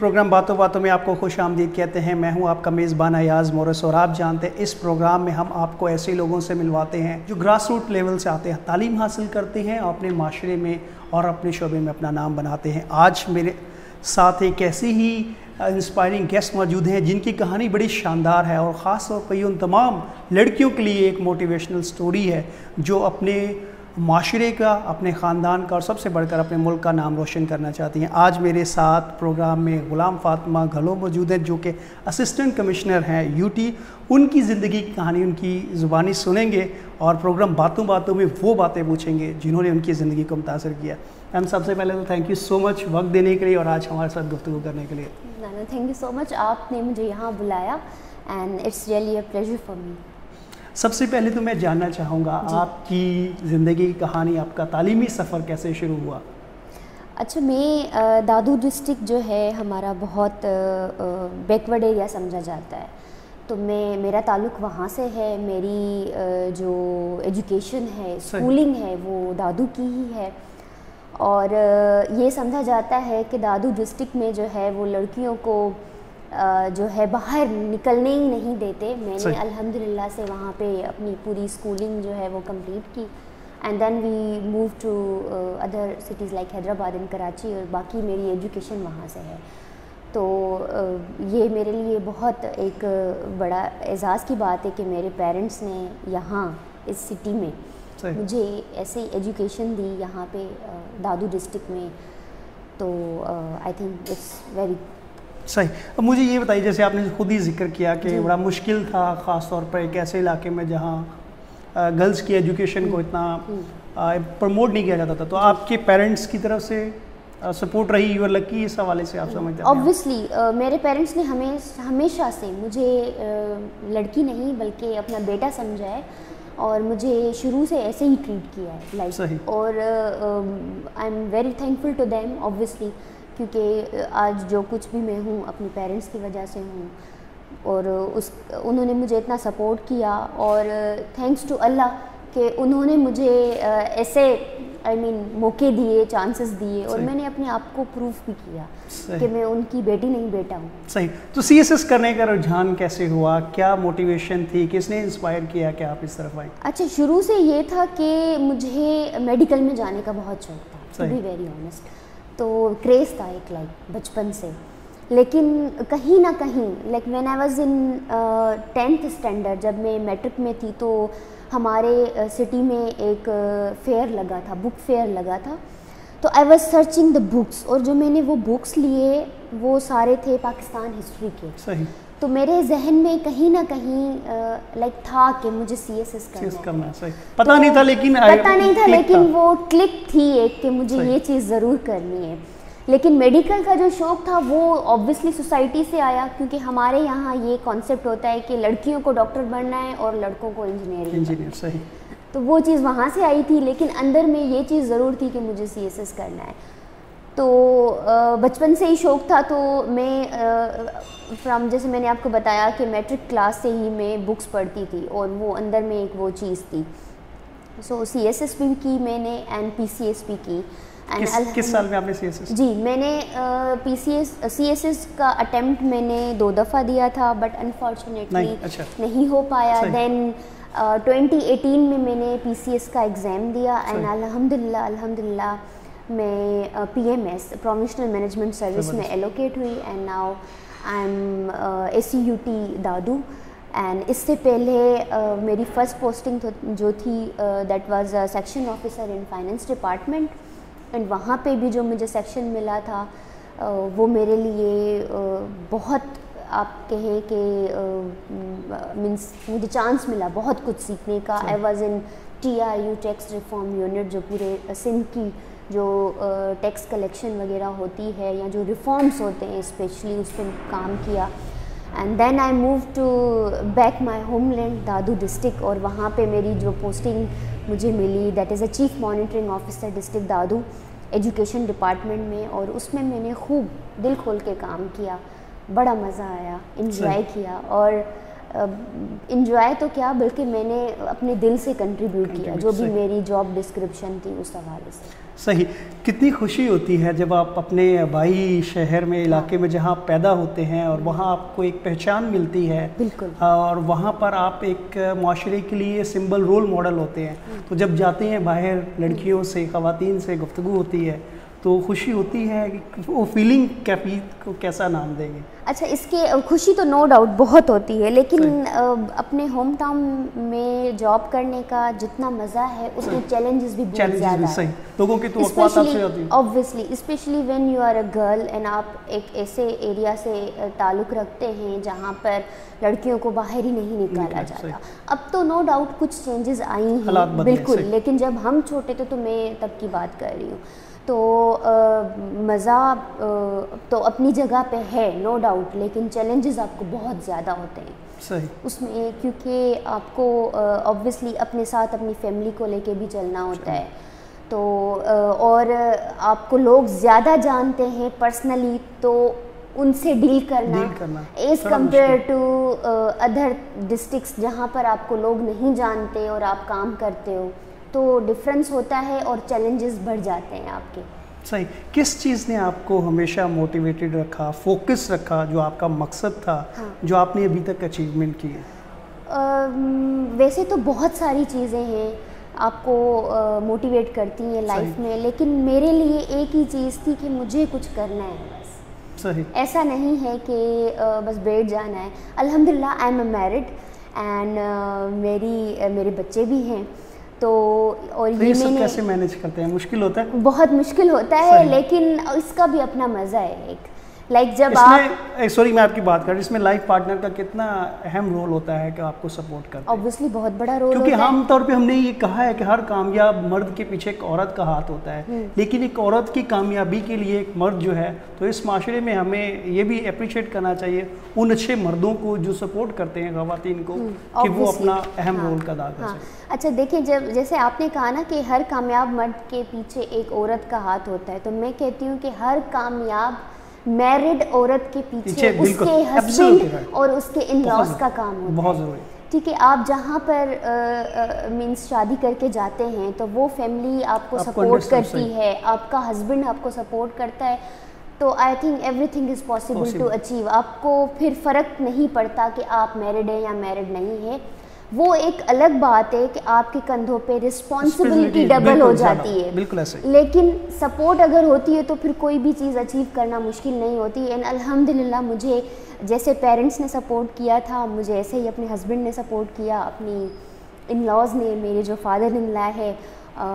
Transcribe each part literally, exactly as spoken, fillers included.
Programme बातों बातों में आपको खुश आमदीद कहते हैं। मैं हूं आपका मेज़बान अयाज़ मोरस और आप जानते हैं इस प्रोग्राम में हम आपको ऐसे लोगों से मिलवाते हैं जो ग्रास रूट लेवल से आते हैं, तालीम हासिल करते हैं और अपने माशरे में और अपने शोबे में अपना नाम बनाते हैं। आज मेरे साथ एक ऐसे ही इंस्पायरिंग गेस्ट मौजूद हैं जिनकी कहानी बड़ी शानदार है और ख़ास तौर पर उन तमाम लड़कियों के लिए एक मोटिवेशनल स्टोरी है जो अपने माशरे का, अपने ख़ानदान का और सबसे बढ़कर अपने मुल्क का नाम रोशन करना चाहती हैं। आज मेरे साथ प्रोग्राम में ग़ुलाम फ़ातिमा घलो मौजूद हैं जो कि असिस्टेंट कमिश्नर हैं यूटी। उनकी ज़िंदगी की कहानी उनकी ज़ुबानी सुनेंगे और प्रोग्राम बातों बातों में वो बातें पूछेंगे जिन्होंने उनकी ज़िंदगी को मुतासर किया। मैम, सबसे पहले तो थैंक यू सो मच वक्त देने के लिए और आज हमारे साथ गुफ्तगू करने के लिए। नाना, थैंक यू सो मच, आपने मुझे यहाँ बुलाया and it's really a pleasure for me. सबसे पहले तो मैं जानना चाहूँगा आपकी ज़िंदगी की कहानी, आपका तालीमी सफ़र कैसे शुरू हुआ? अच्छा, मैं दादू डिस्ट्रिक्ट जो है हमारा बहुत बैकवर्ड एरिया समझा जाता है, तो मैं मेरा ताल्लुक़ वहाँ से है। मेरी जो एजुकेशन है, स्कूलिंग है, वो दादू की ही है। और ये समझा जाता है कि दादू डिस्ट्रिक्ट में जो है वो लड़कियों को जो है बाहर निकलने ही नहीं देते। मैंने अल्हम्दुलिल्लाह से वहाँ पे अपनी पूरी स्कूलिंग जो है वो कंप्लीट की and then we move to other cities like Hyderabad and Karachi, और बाकी मेरी एजुकेशन वहाँ से है। तो uh, ये मेरे लिए बहुत एक बड़ा एजाज़ की बात है कि मेरे पेरेंट्स ने यहाँ इस सिटी में मुझे ऐसे एजुकेशन दी यहाँ पे uh, दादू डिस्ट्रिक्ट में। तो आई थिंक इट्स वेरी सही। अब मुझे ये बताइए, जैसे आपने खुद ही जिक्र किया कि बड़ा मुश्किल था ख़ास तौर पर एक ऐसे इलाके में जहाँ गर्ल्स की एजुकेशन को इतना प्रमोट नहीं किया जाता था, तो आपके पेरेंट्स की तरफ से सपोर्ट रही, यू आर लकी इस हवाले से आप समझते हैं? ऑब्वियसली मेरे पेरेंट्स ने हमें हमेशा से मुझे uh, लड़की नहीं बल्कि अपना बेटा समझा है और मुझे शुरू से ऐसे ही ट्रीट किया है लाइक। और I am very thankful to them obviously, क्योंकि आज जो कुछ भी मैं हूँ अपने पेरेंट्स की वजह से हूँ और उस उन्होंने मुझे इतना सपोर्ट किया। और थैंक्स टू अल्लाह कि उन्होंने मुझे ऐसे आई मीन मौके दिए, चांसेस दिए और मैंने अपने आप को प्रूफ भी किया कि मैं उनकी बेटी नहीं बेटा हूँ। सही। तो सीएसएस करने का रुझान कैसे हुआ, क्या मोटिवेशन थी, किसने इंस्पायर किया कि आप इस तरफ आए? अच्छा, शुरू से ये था कि मुझे मेडिकल में जाने का बहुत शौक था, टू बी वेरी ऑनेस्ट। तो क्रेज़ था एक लाइक बचपन से, लेकिन कहीं ना कहीं like when I was in tenth standard, जब मैं मैट्रिक में थी, तो हमारे सिटी uh, में एक फेयर uh, लगा था, बुक फेयर लगा था। तो I was searching the books और जो मैंने वो बुक्स लिए वो सारे थे पाकिस्तान हिस्ट्री के। सही। तो मेरे जहन में कहीं ना कहीं लाइक uh, था कि मुझे सीएसएस करना, करना है। सही। पता तो नहीं था लेकिन पता नहीं था लेकिन था। वो क्लिक थी एक कि मुझे ये चीज़ ज़रूर करनी है। लेकिन मेडिकल का जो शौक़ था वो ऑब्वियसली सोसाइटी से आया, क्योंकि हमारे यहाँ ये कॉन्सेप्ट होता है कि लड़कियों को डॉक्टर बनना है और लड़कों को इंजीनियरिंग। इंजीनियर, सही। तो वो चीज़ वहाँ से आई थी, लेकिन अंदर में ये चीज़ ज़रूर थी कि मुझे सीएसएस करना है। तो बचपन से ही शौक़ था। तो मैं फ्रॉम जैसे मैंने आपको बताया कि मैट्रिक क्लास से ही मैं बुक्स पढ़ती थी और वो अंदर में एक वो चीज़ थी। सो सीएसएस भी की मैंने एंड पीसीएस भी की। किस, किस साल में आपने सीएसएस? जी, मैंने पीसीएस सीएसएस का अटेम्प्ट मैंने दो दफ़ा दिया था बट अनफॉर्चुनेटली नहीं, अच्छा। नहीं हो पाया। देन ट्वेंटी एटीन में मैंने पीसीएस का एग्ज़ाम दिया एंड अल्हम्दुलिल्लाह अल्हम्दुलिल्लाह मैं पीएमएस प्रोविजनल मैनेजमेंट सर्विस में एलोकेट हुई and now I am ACUT Dadu. And इससे पहले uh, मेरी फ़र्स्ट पोस्टिंग जो थी that was section officer in finance department and वहाँ पे भी जो मुझे सेक्शन मिला था uh, वो मेरे लिए uh, बहुत आप कहें कि मीन्स uh, मुझे चांस मिला बहुत कुछ सीखने का। I was in TRU tax reform unit, जो पूरे सिंध की जो टैक्स uh, कलेक्शन वगैरह होती है या जो रिफॉर्म्स होते हैं स्पेशली उस पर काम किया। And then I move to back my homeland Dadu district और वहाँ पे मेरी जो पोस्टिंग मुझे मिली that is a chief monitoring officer district Dadu education department में, और उसमें मैंने खूब दिल खोल के काम किया, बड़ा मज़ा आया, इंजॉय किया। और इंजॉय तो क्या बल्कि मैंने अपने दिल से कंट्रीब्यूट किया, जो भी मेरी जॉब डिस्क्रिप्शन थी उस हवाले से। सही। कितनी खुशी होती है जब आप अपने भाई शहर में, इलाके में जहाँ आप पैदा होते हैं और वहाँ आपको एक पहचान मिलती है। बिल्कुल। और वहाँ पर आप एक माशरे के लिए सिंबल रोल मॉडल होते हैं। तो जब जाते हैं बाहर, लड़कियों से, ख़वातीन से गुफ्तगू होती है तो खुशी होती है कि वो फीलिंग क्या को कैसा नाम देंगे? अच्छा, इसके खुशी तो नो डाउट बहुत होती है, लेकिन अपने होम टाउन में जॉब करने का जितना मज़ा है उसमें चैलेंजेस भी बहुत ज़्यादा हैं। लोगों की तो वक़्त आपसे होती है obviously, specially when you are a girl and आप एक ऐसे एरिया से ताल्लुक़ रखते हैं जहाँ पर लड़कियों को बाहर ही नहीं निकाला जाता। अब तो नो डाउट कुछ चेंजेस आई हैं, बिल्कुल, लेकिन जब हम छोटे थे तो मैं तब की बात कर रही हूँ, तो मज़ा तो अपनी जगह पे है नो डाउट, लेकिन चैलेंजेस आपको बहुत ज़्यादा होते हैं सही उसमें, क्योंकि आपको ऑब्वियसली अपने साथ अपनी फैमिली को लेके भी चलना होता है। तो और आपको लोग ज़्यादा जानते हैं पर्सनली, तो उनसे डील करना, करना as compare to other districts जहाँ पर आपको लोग नहीं जानते और आप काम करते हो, तो डिफरेंस होता है और चैलेंजेस बढ़ जाते हैं आपके। सही। किस चीज़ ने आपको हमेशा मोटिवेटेड रखा, फोकस रखा, जो आपका मकसद था? हाँ। जो आपने अभी तक अचीवमेंट की है? वैसे तो बहुत सारी चीज़ें हैं आपको मोटिवेट करती हैं लाइफ में, लेकिन मेरे लिए एक ही चीज़ थी कि मुझे कुछ करना है बस। सही। ऐसा नहीं है कि बस बैठ जाना है। अल्हम्दुलिल्लाह आई एम मैरिड एंड मेरी मेरे बच्चे भी हैं, तो और तो ये सब कैसे मैनेज करते हैं? मुश्किल होता है? बहुत मुश्किल होता है, लेकिन इसका भी अपना मज़ा है एक। लाइक like जब आप सॉरी मैं आपकी बात कर रही हूँ, इसमें लाइफ पार्टनर का कितना अहम रोल होता है कि आपको सपोर्ट करते हैं? ऑब्वियसली बहुत बड़ा रोल क्योंकि होता आम तौर पे हमने ये कहा है कि हर कामयाब मर्द के पीछे एक औरत का हाथ होता है, लेकिन एक औरत की कामयाबी के लिए एक मर्द जो है, तो इस माशरे में हमें ये भी अप्रिशिएट करना चाहिए उन अच्छे मर्दों को जो सपोर्ट करते हैं ख़वातीन को कि वो अपना अहम रोल अदा कर सकें। अच्छा देखिए, जब जैसे आपने कहा ना कि हर कामयाब मर्द के पीछे एक औरत का हाथ होता है, तो मैं कहती हूँ कि हर कामयाब मैरिड औरत के पीछे उसके हस्बैंड और उसके इन लॉज का काम होता है। बहुत ज़रूरी। ठीक है, आप जहाँ पर मींस शादी करके जाते हैं तो वो फैमिली आपको सपोर्ट करती है, आपका हस्बैंड आपको सपोर्ट करता है, तो I think everything is possible to achieve. आपको फिर फ़र्क नहीं पड़ता कि आप मैरिड हैं या मैरिड नहीं है। वो एक अलग बात है कि आपके कंधों पे रिस्पॉन्सिबिलिटी डबल हो जाती है, बिल्कुल ऐसे। लेकिन सपोर्ट अगर होती है तो फिर कोई भी चीज़ अचीव करना मुश्किल नहीं होती। एंड अल्हम्दुलिल्लाह मुझे जैसे पेरेंट्स ने सपोर्ट किया था, मुझे ऐसे ही अपने हस्बैंड ने सपोर्ट किया, अपनी इन लॉज ने, मेरे जो फादर इन लॉ है, आ,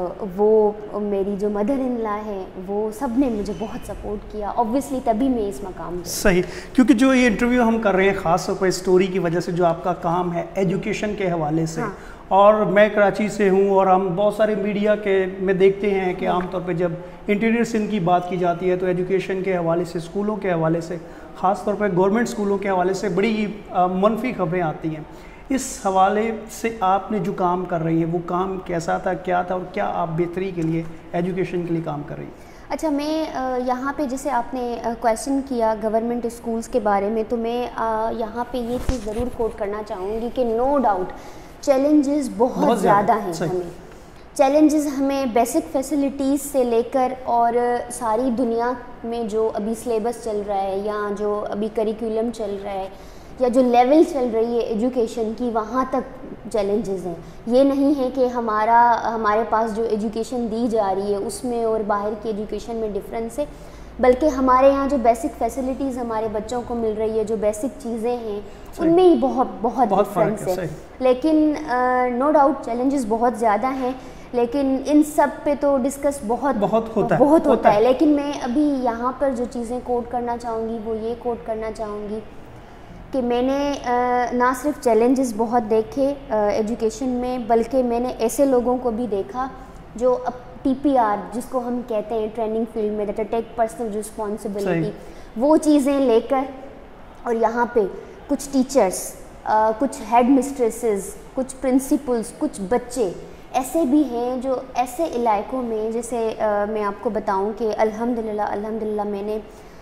वो मेरी जो मदर इन लॉ है, वो सब ने मुझे बहुत सपोर्ट किया। ऑब्वियसली तभी मैं इस मकाम पे। सही। क्योंकि जो ये इंटरव्यू हम कर रहे हैं ख़ास तौर पर स्टोरी की वजह से, जो आपका काम है एजुकेशन के हवाले से, हाँ। और मैं कराची से हूँ और हम बहुत सारे मीडिया के में देखते हैं कि आमतौर पे जब इंटीरियर सिंध की बात की जाती है तो एजुकेशन के हवाले से, स्कूलों के हवाले से, ख़ास तौर पर गवर्नमेंट स्कूलों के हवाले से बड़ी मनफी खबरें आती हैं। इस हवाले से आपने जो काम कर रही है वो काम कैसा था, क्या था, और क्या आप बेहतरी के लिए, एजुकेशन के लिए काम कर रही हैं? अच्छा, मैं यहाँ पे जैसे आपने क्वेश्चन किया गवर्नमेंट स्कूल्स के बारे में, तो मैं यहाँ पे ये चीज़ ज़रूर कोट करना चाहूँगी कि नो डाउट चैलेंजेस बहुत, बहुत ज़्यादा हैं। हमें चैलेंजेस हमें बेसिक फैसिलिटीज़ से लेकर और सारी दुनिया में जो अभी सिलेबस चल रहा है या जो अभी करिकुलम चल रहा है या जो लेवल चल रही है एजुकेशन की, वहाँ तक चैलेंजेस हैं। ये नहीं है कि हमारा हमारे पास जो एजुकेशन दी जा रही है उसमें और बाहर की एजुकेशन में डिफरेंस है, बल्कि हमारे यहाँ जो बेसिक फैसिलिटीज़ हमारे बच्चों को मिल रही है, जो बेसिक चीज़ें हैं, उनमें ही बहुत बहुत, बहुत डिफरेंस है, है। लेकिन नो डाउट चैलेंजेस बहुत ज़्यादा हैं, लेकिन इन सब पे तो डिस्कस बहुत बहुत होता है, बहुत होता है। लेकिन मैं अभी यहाँ पर जो चीज़ें कोट करना चाहूँगी वो ये कोट करना चाहूँगी कि मैंने ना सिर्फ चैलेंजेस बहुत देखे एजुकेशन में, बल्कि मैंने ऐसे लोगों को भी देखा जो अब टी पी आर जिसको हम कहते हैं ट्रेनिंग फील्ड में, दैट टेक पर्सनल रिस्पॉन्सिबिलिटी, वो चीज़ें लेकर, और यहाँ पे कुछ टीचर्स, कुछ हेड मिस्ट्रेसेस, कुछ प्रिंसिपल्स, कुछ बच्चे ऐसे भी हैं जो ऐसे इलाकों में, जैसे आ, मैं आपको बताऊं कि अल्हम्दुलिल्लाह अल्हम्दुलिल्लाह मैंने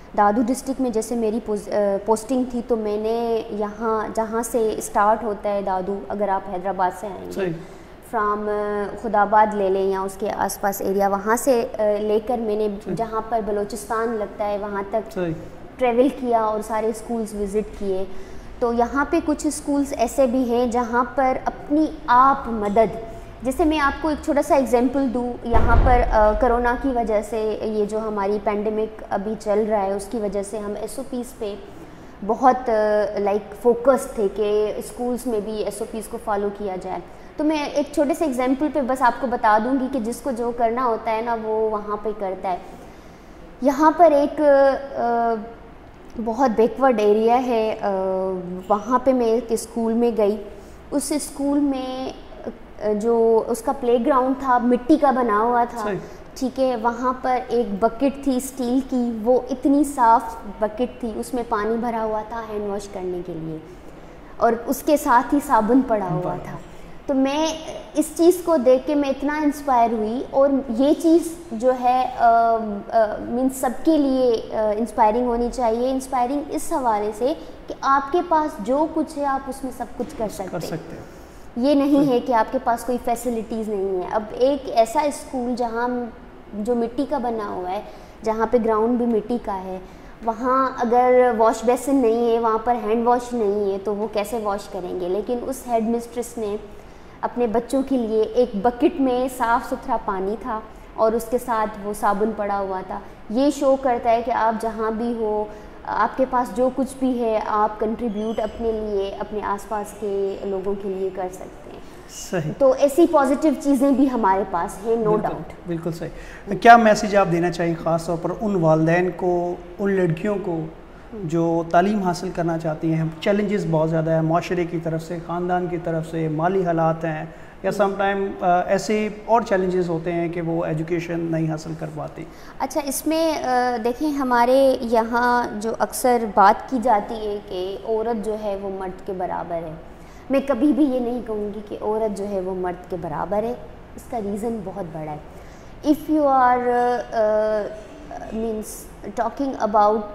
दादू डिस्ट्रिक्ट में जैसे मेरी पोस्टिंग थी, तो मैंने यहाँ जहाँ से स्टार्ट होता है दादू, अगर आप हैदराबाद से आएंगे फ्राम खुदाबाद ले लें या उसके आसपास एरिया, वहाँ से लेकर मैंने जहाँ पर बलूचिस्तान लगता है वहाँ तक ट्रैवल किया और सारे स्कूल्स विज़िट किए। तो यहाँ पे कुछ स्कूल्स ऐसे भी हैं जहाँ पर अपनी आप मदद, जैसे मैं आपको एक छोटा सा एग्जांपल दूँ, यहाँ पर कोरोना की वजह से, ये जो हमारी पैंडेमिक अभी चल रहा है उसकी वजह से हम एस ओ पीज़ पे बहुत लाइक फोकस थे कि स्कूल्स में भी एस ओ पीज़ को फॉलो किया जाए। तो मैं एक छोटे से एग्जांपल पे बस आपको बता दूंगी कि जिसको जो करना होता है ना वो वहाँ पे करता है। यहाँ पर एक आ, बहुत बैकवर्ड एरिया है, वहाँ पे मैं एक स्कूल में गई। उस स्कूल में जो उसका प्लेग्राउंड था मिट्टी का बना हुआ था, ठीक है। वहाँ पर एक बकेट थी स्टील की, वो इतनी साफ़ बकेट थी, उसमें पानी भरा हुआ था हैंड वॉश करने के लिए, और उसके साथ ही साबुन पड़ा हुआ था। तो मैं इस चीज़ को देख के मैं इतना इंस्पायर हुई, और ये चीज़ जो है मीन्स सबके लिए इंस्पायरिंग होनी चाहिए। इंस्पायरिंग इस हवाले से कि आपके पास जो कुछ है आप उसमें सब कुछ कर सकते, कर सकते हैं। ये नहीं है कि आपके पास कोई फैसिलिटीज़ नहीं है। अब एक ऐसा स्कूल जहाँ जो मिट्टी का बना हुआ है, जहाँ पे ग्राउंड भी मिट्टी का है, वहाँ अगर वॉश बेसिन नहीं है, वहाँ पर हैंड वॉश नहीं है, तो वो कैसे वॉश करेंगे। लेकिन उस हेड मिस्ट्रेस ने अपने बच्चों के लिए एक बकेट में साफ़ सुथरा पानी था और उसके साथ वो साबुन पड़ा हुआ था। ये शो करता है कि आप जहाँ भी हो, आपके पास जो कुछ भी है, आप कंट्रीब्यूट अपने लिए, अपने आसपास के लोगों के लिए कर सकते हैं। सही। तो ऐसी पॉजिटिव चीज़ें भी हमारे पास हैं, नो डाउट। बिल्कुल सही। क्या मैसेज आप देना चाहिए ख़ास तौर पर उन वालिदैन को, उन लड़कियों को जो तालीम हासिल करना चाहती हैं? चैलेंजेस बहुत ज़्यादा है माशरे की तरफ से, ख़ानदान की तरफ से, माली हालात हैं, या सम टाइम ऐसे और चैलेंजेस होते हैं कि वो एजुकेशन नहीं हासिल कर पाती। अच्छा, इसमें देखें हमारे यहाँ जो अक्सर बात की जाती है कि औरत जो है वो मर्द के बराबर है। मैं कभी भी ये नहीं कहूँगी कि औरत जो है वो मर्द के बराबर है। इसका रीज़न बहुत बड़ा है। If you are means talking about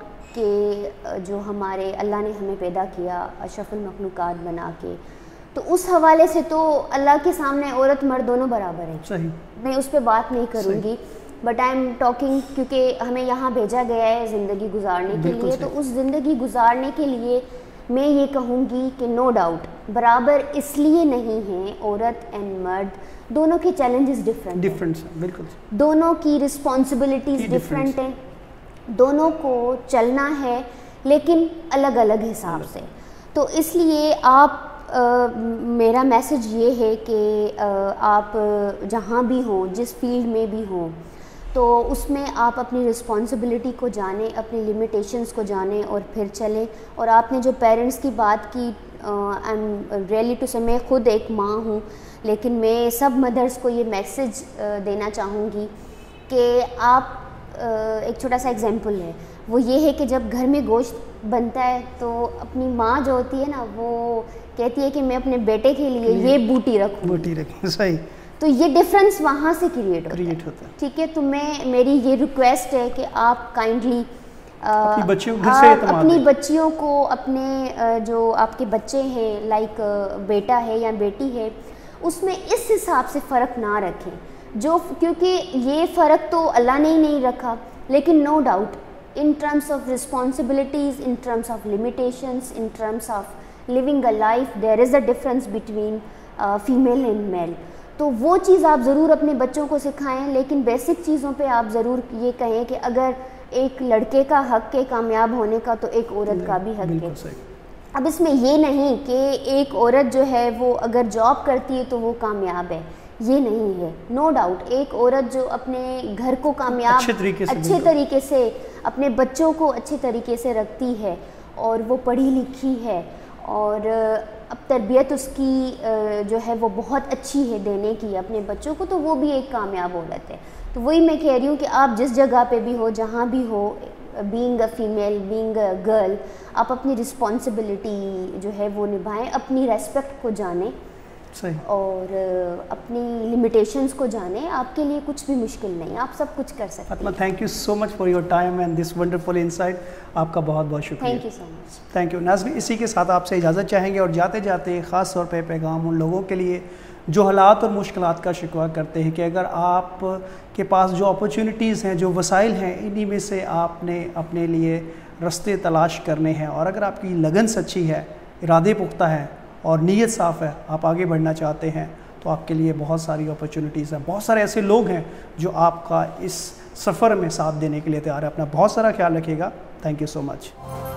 कि जो हमारे अल्लाह ने हमें पैदा किया अशरफुल मखलूक़ात बना के, तो उस हवाले से तो अल्लाह के सामने औरत मर्द दोनों बराबर है। सही। मैं उस पर बात नहीं करूँगी, बट आई एम टॉकिंग क्योंकि हमें यहाँ भेजा गया है ज़िंदगी गुजारने के लिए, तो उस ज़िंदगी गुजारने के लिए मैं ये कहूँगी कि नो डाउट बराबर इसलिए नहीं है। औरत एंड मर्द दोनों के चैलेंजेस डिफरेंट डिफरेंट बिल्कुल, दोनों की रिस्पॉन्सिबिलिटीज़ डिफरेंट हैं, दोनों को चलना है लेकिन अलग अलग हिसाब से। तो इसलिए आप आ, मेरा मैसेज ये है कि आ, आप जहाँ भी हों, जिस फील्ड में भी हों, तो उसमें आप अपनी रिस्पॉन्सिबिलिटी को जानें, अपनी लिमिटेशंस को जानें और फिर चलें। और आपने जो पेरेंट्स की बात की, आई एम रियली टू से, मैं ख़ुद एक माँ हूँ, लेकिन मैं सब मदर्स को ये मैसेज देना चाहूँगी कि आप, एक छोटा सा एग्जांपल है, वो ये है कि जब घर में गोश्त बनता है तो अपनी माँ जो होती है ना, वो कहती है कि मैं अपने बेटे के लिए ये बूटी रखूँ, बूटी रखूँ। सही। तो ये डिफरेंस वहाँ से क्रिएट होता क्रिएट होता है। ठीक है, तो मैं, मेरी ये रिक्वेस्ट है कि आप काइंडली अपनी बच्चियों घर से अपनी बच्चियों को, अपने जो आपके बच्चे हैं, लाइक बेटा है या बेटी है, उसमें इस हिसाब से फ़र्क ना रखें जो, क्योंकि ये फ़र्क तो अल्लाह ने ही नहीं रखा, लेकिन no doubt in terms of responsibilities, in terms of limitations, in terms of living a life, there is a difference between female and male. तो वो चीज़ आप ज़रूर अपने बच्चों को सिखाएं, लेकिन बेसिक चीज़ों पे आप ज़रूर ये कहें कि अगर एक लड़के का हक है कामयाब होने का, तो एक औरत का भी हक है। अब इसमें ये नहीं कि एक औरत जो है वो अगर जॉब करती है तो वो कामयाब है, ये नहीं है। नो डाउट एक औरत जो अपने घर को कामयाब अच्छे तरीके से, अच्छे तरीके से अपने बच्चों को अच्छे तरीके से रखती है, और वो पढ़ी लिखी है, और अब तरबियत उसकी जो है वो बहुत अच्छी है देने की अपने बच्चों को, तो वो भी एक कामयाब औरत है। तो वही मैं कह रही हूँ कि आप जिस जगह पे भी हो, जहाँ भी हो, being a female, being a girl, आप अपनी रिस्पॉन्सिबिलिटी जो है वो निभाएं, अपनी रेस्पेक्ट को जानें, सही। और अपनी लिमिटेशंस को जाने, आपके लिए कुछ भी मुश्किल नहीं, आप सब कुछ कर सकते हैं। Thank you so much for your time and this wonderful insight. आपका बहुत बहुत शुक्रिया। Thank you so much. Thank you नाज़रीन, इसी के साथ आपसे इजाज़त चाहेंगे और जाते जाते ख़ास तौर पे पैगाम उन लोगों के लिए जो हालात और मुश्किलात का शिकवा करते हैं कि अगर आप के पास जो अपॉर्चुनिटीज़ हैं, जो वसाइल हैं, इन्हीं में से आपने अपने लिए रास्ते तलाश करने हैं और अगर आपकी लगन सच्ची है, इरादे पुख्ता है और नीयत साफ़ है, आप आगे बढ़ना चाहते हैं, तो आपके लिए बहुत सारी अपॉर्चुनिटीज़ हैं। बहुत सारे ऐसे लोग हैं जो आपका इस सफ़र में साथ देने के लिए तैयार है। अपना बहुत सारा ख्याल रखिएगा। Thank you so much.